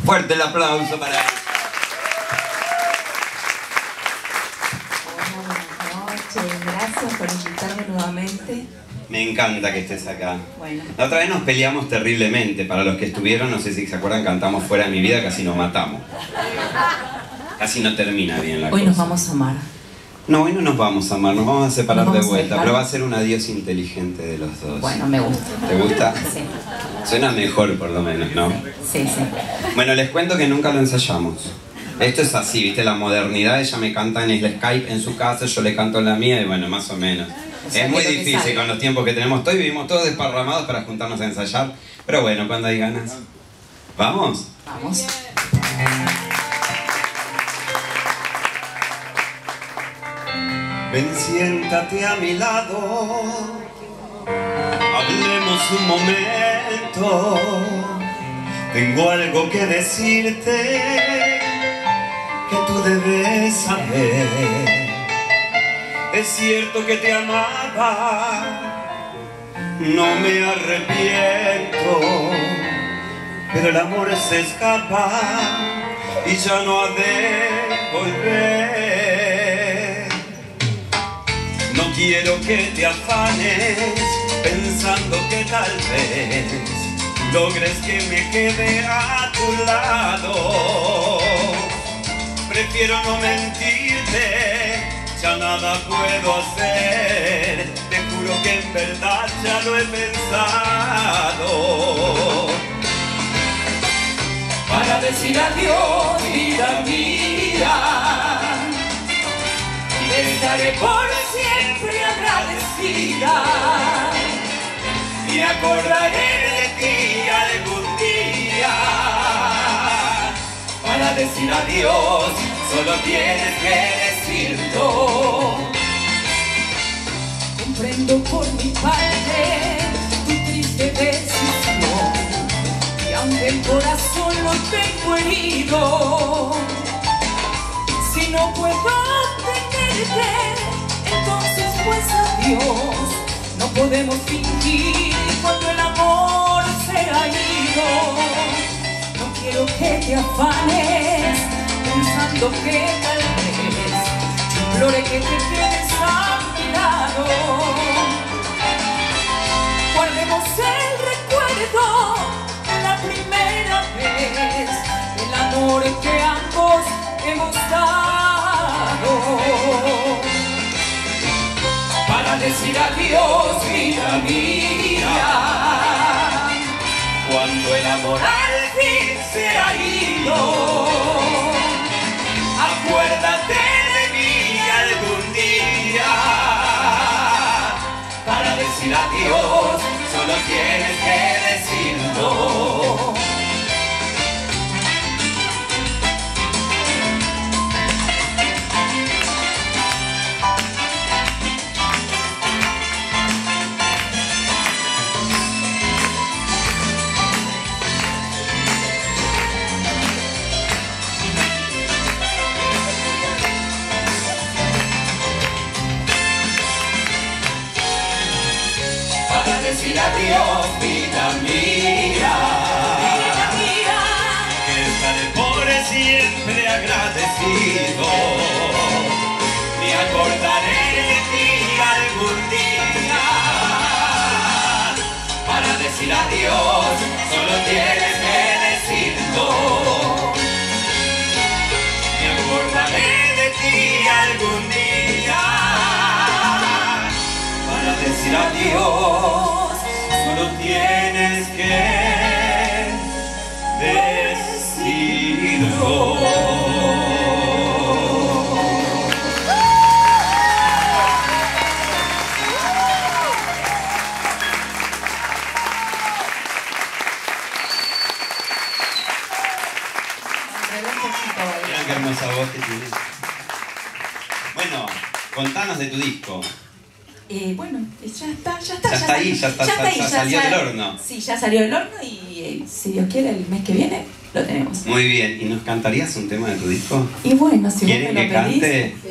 Fuerte el aplauso para él. Hola, buenas noches. Gracias por invitarme nuevamente. Me encanta que estés acá. Bueno. La otra vez nos peleamos terriblemente. Para los que estuvieron, no sé si se acuerdan, cantamos Fuera de mi vida, casi nos matamos. Casi no termina bien la cosa. Hoy nos vamos a amar. No, hoy no nos vamos a amar, nos vamos a separar ¿Nos de vamos a vuelta, dejar? pero va a ser un adiós inteligente de los dos. Bueno, me gusta. ¿Te gusta? Sí. Suena mejor por lo menos, ¿no? Sí, sí. Bueno, les cuento que nunca lo ensayamos. Esto es así, ¿viste? La modernidad, ella me canta en el Skype en su casa, yo le canto en la mía y bueno, más o menos. O sea, Es muy que lo que difícil sale. con los tiempos que tenemos. Vivimos todos desparramados para juntarnos a ensayar. Pero bueno, cuando hay ganas. ¿Vamos? Vamos. Ven, siéntate a mi lado, hablemos un momento. Tengo algo que decirte que tú debes saber. Es cierto que te amaba, no me arrepiento, pero el amor se escapa y ya no ha de volver. No quiero que te afanes pensando que tal vez logres que me quede a tu lado. Prefiero no mentirte, ya nada puedo hacer. Te juro que en verdad ya lo he pensado. Para decir adiós, vida mía, y estaré por siempre agradecida. Me acordaré de ti algún día. Para decir adiós, solo tienes que decirlo. Comprendo por mi parte tu triste decisión, y aunque el corazón lo tengo herido, si no puedo tenerte, entonces pues adiós. No podemos fingir cuando el amor se ha ido. No quiero que te afanes pensando que tal vez implore que te quedes a mi lado. Guardemos el recuerdo de la primera vez, el amor que ambos hemos dado. Para decir adiós, vida mía, cuando el amor al fin se ha ido, acuérdate de mí algún día. Para decir adiós, solo tienes que decirlo. Decir adiós, vida mía, que estaré por siempre agradecido. Me acordaré de ti algún día. Para decir adiós, solo tienes que decirlo. Me acordaré de ti algún día. Para decir adiós, solo tienes que decirlo. Mirá qué hermosa voz que tienes. Bueno, contanos de tu disco. Bueno, ya está ahí, ya salió del horno. Sí, ya salió del horno y si Dios quiere el mes que viene lo tenemos. Muy bien, ¿y nos cantarías un tema de tu disco? Y bueno, si vos me ¿Quieren lo que pedís, cante?